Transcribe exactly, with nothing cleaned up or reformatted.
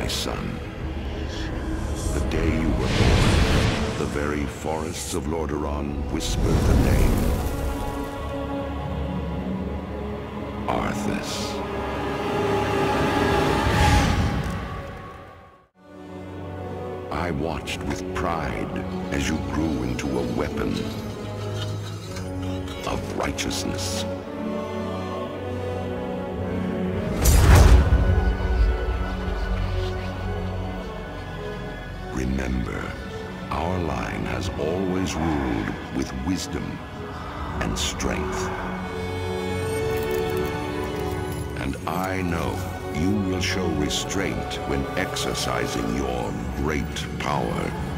my son. The day you were born, the very forests of Lordaeron whispered the name. Arthas. I watched with pride as you grew into a weapon of righteousness. Remember, our line has always ruled with wisdom and strength. And I know you will show restraint when exercising your great power.